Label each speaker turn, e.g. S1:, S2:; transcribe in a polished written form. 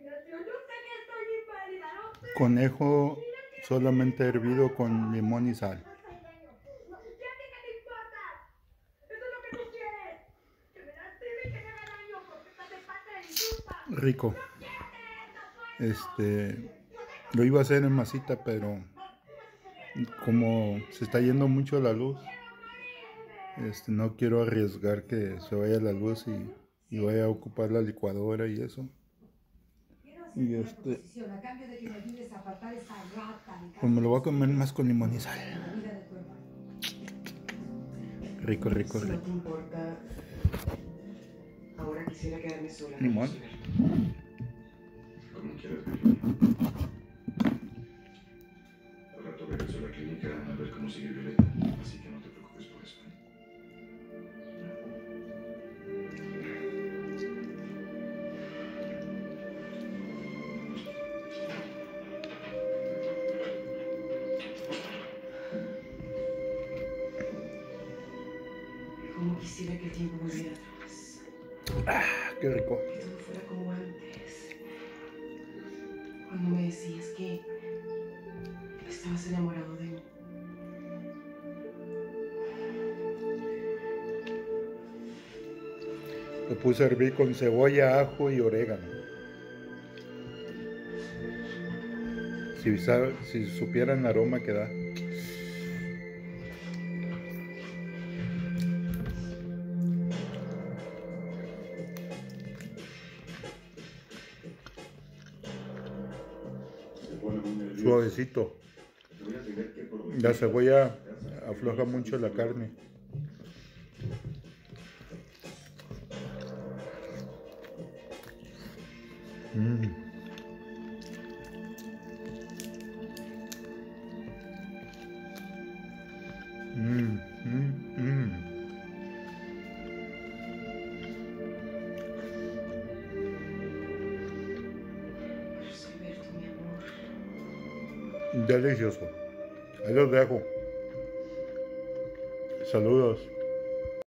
S1: Conejo solamente hervido con limón y sal. Rico. Lo iba a hacer en masita, pero como se está yendo mucho la luz, no quiero arriesgar que se vaya la luz y vaya a ocupar la licuadora y eso. Y pues me lo voy a comer más con limón y sal. Rico, rico,
S2: Si no
S1: rico.
S2: te importa, ahora quisiera quedarme sola.
S1: Limón.
S3: Como quieras, Virginia. Al rato regreso a la clínica a ver cómo sigue Violeta, así que no te preocupes por eso.
S2: Como quisiera que el tiempo volviera atrás.
S1: Ah, qué rico.
S2: Que todo fuera como antes. Cuando me decías que estabas enamorado de mí.
S1: Lo puse a hervir con cebolla, ajo y orégano. Si supieran el aroma que da. Suavecito. La cebolla afloja mucho la carne.
S2: Pero es Alberto, mi amor.
S1: Delicioso. Ahí los dejo. Saludos.